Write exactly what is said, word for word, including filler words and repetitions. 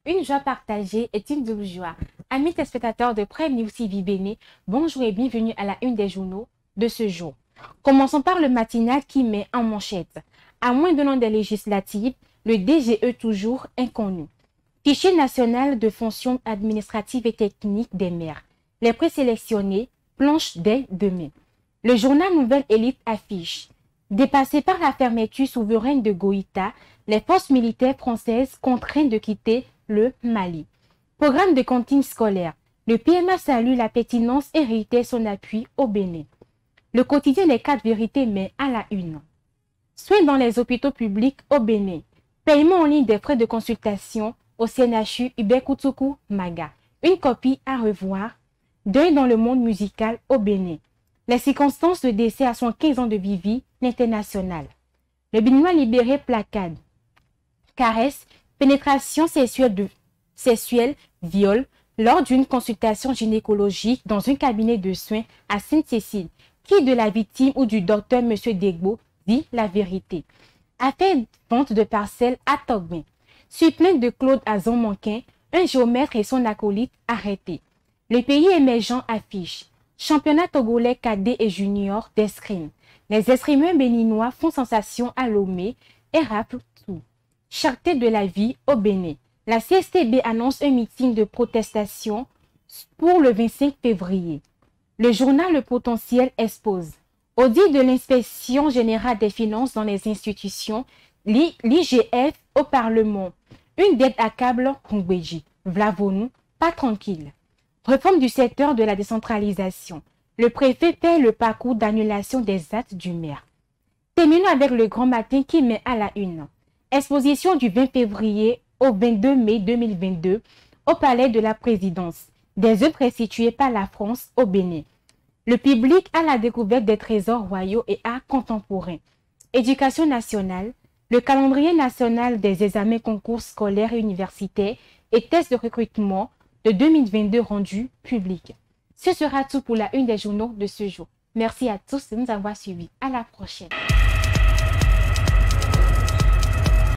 Une joie partagée est une double joie. Amis téléspectateurs de Prime News T V Bénin, bonjour et bienvenue à la une des journaux de ce jour. Commençons par le matinal qui met en manchette. À moins d'un an des législatives, le D G E toujours inconnu. Fichier national de fonctions administratives et techniques des maires. Les présélectionnés planchent dès demain. Le journal Nouvelle Élite affiche. Dépassés par la fermeture souveraine de Goïta, les forces militaires françaises contraintes de quitter le Mali. Programme de cantine scolaire. Le P M A salue la pertinence et réitère son appui au Bénin. Le quotidien des quatre vérités met à la une. Soins dans les hôpitaux publics au Bénin. Paiement en ligne des frais de consultation au C N H U Hubert Koutoukou Maga. Une copie à revoir. Deuil dans le monde musical au Bénin. Les circonstances de décès à soixante-quinze ans de Vivi, l'international. Le Béninois libéré placade. Caresse, pénétration sexuelle, de, sexuelle, viol, lors d'une consultation gynécologique dans un cabinet de soins à Sainte-Cécile. Qui de la victime ou du docteur M. Degbo dit la vérité? Affaire vente de parcelles à Togbin. Sur plainte de Claude Azon-Manquin, un géomètre et son acolyte arrêtés. Le pays émergent affiche. Championnat togolais cadet et junior d'escrime. Les escrimeurs béninois font sensation à Lomé et rappellent tout. Cherté de la vie au Bénin. La C S T B annonce un meeting de protestation pour le vingt-cinq février. Le journal Le Potentiel expose. Audit de l'inspection générale des finances dans les institutions, l'I G F au Parlement. Une dette accable Kongbeji. Vlavonu, pas tranquille. Réforme du secteur de la décentralisation. Le préfet paie le parcours d'annulation des actes du maire. Terminons avec le grand matin qui met à la une. Exposition du vingt février au vingt-deux mai deux mille vingt-deux au Palais de la Présidence. Des œuvres restituées par la France au Bénin. Le public à la découverte des trésors royaux et arts contemporains. Éducation nationale. Le calendrier national des examens concours scolaires et universitaires et tests de recrutement de deux mille vingt-deux rendu public. Ce sera tout pour la une des journaux de ce jour. Merci à tous de nous avoir suivis. À la prochaine.